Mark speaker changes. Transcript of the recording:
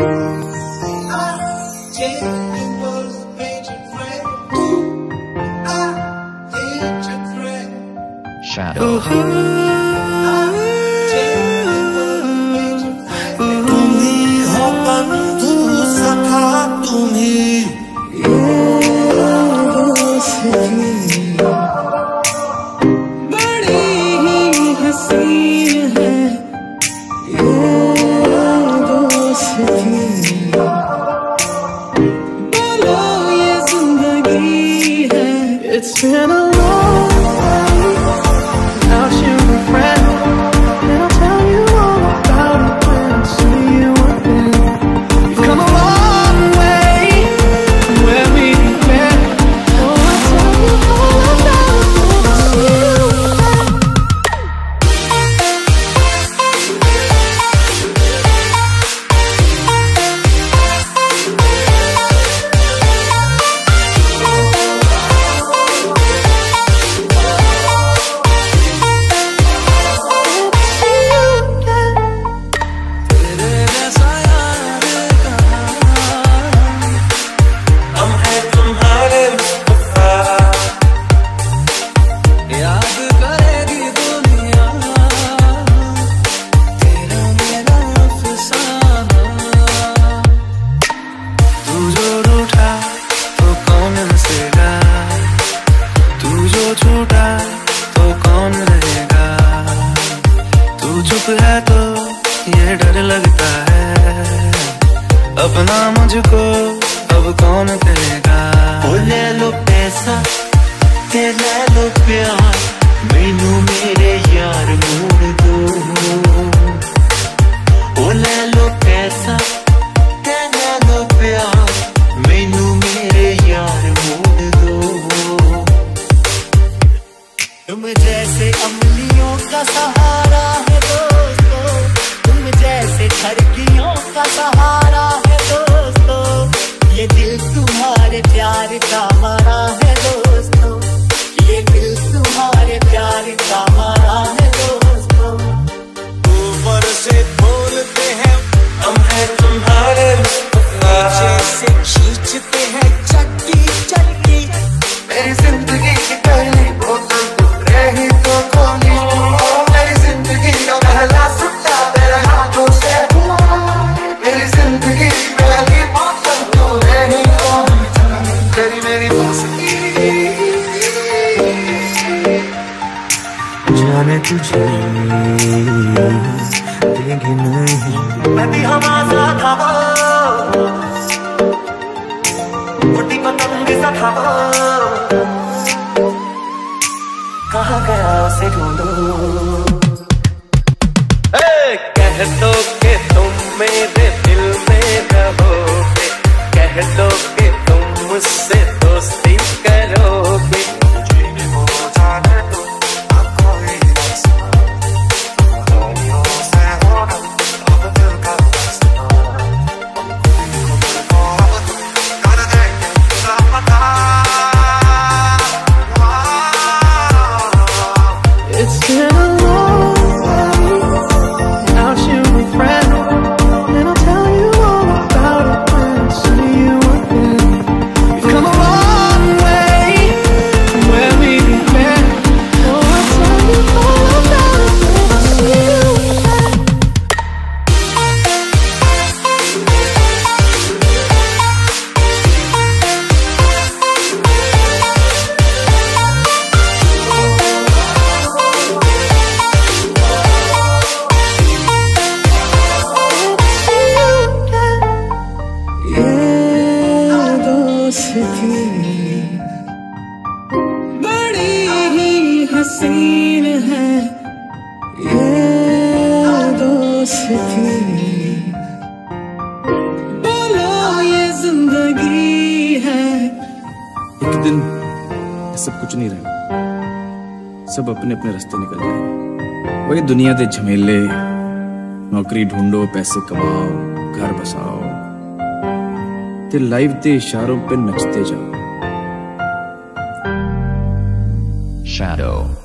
Speaker 1: Shadow.
Speaker 2: तुम्ही हो बंधु सखा तुम्ही
Speaker 3: बड़ी ही हसीन है ये दोस्ती, बोलो ये जिंदगी है। It's been a long time without you, my friend, and I'll tell you all about it when I see you again. You've come a long way from where we began. Oh, I'll tell you all about it when I see you again.
Speaker 2: छूटा तो कौन रहेगा, तू चुप है तो ये डर लगता है, अपना मुझको अब कौन कहेगा। ओ ले लो पैसा ते ले लो प्यार, मैनू मेरे यार मोड़ दो। ओ ले लो पैसा ते ले लो प्यार, मैनू मेरे यार मोड़ दो। तुम जैसे अमलियों का सहारा है दोस्तों, तुम जैसे ठरकियों का सहारा है दोस्तों, ये दिल तुम्हारे प्यार का मारा है दोस्तों, ये दिल तुम्हारे प्यार का मारा है दोस्तों। ऊपर से बोलते हैं हम हैं तुम्हारे, नीचे से खींचते हैं चट्टी चट्टी, मेरी जिंदगी की पहली बोतल रही तो खोली, मेरी जिंदगी का पहला सुट्टा मेरे हाथों से हुआ, मेरी जिंदगी की पहली बोतल तो रही खोली, तेरी मेरी दोस्ती जाने तुझे देंगे नहीं। मैं भी हम आजाद था वो, उड़ती पतंग सा था वो, कहाँ गया उसे ढूंढो। कह दो कि तुम मेरे दिल में रहोगे, कह दो कि तुम मुझसे दोस्ती करोगे, मुझे हो जाने दो अब कोई फैसला, कहानियों से होगा अब दिल का फैसला, कर देंगे लापता।
Speaker 3: It's been a long way without you, my friend, and I'll tell you all about it when I see you again. You've come a long way from where we began. Oh, I'll tell you all about it when I see you again. बड़ी ही हसीन है ये दोस्ती, बोलो ये जिंदगी है।
Speaker 4: एक दिन सब कुछ नहीं रहेगा, सब अपने अपने रास्ते निकल जाएंगे। वही दुनिया दे झमेले, नौकरी ढूंढो, पैसे कमाओ, घर बसाओ, ते लाइफ दे इशारों पे नचते जाओ।
Speaker 1: Shadow.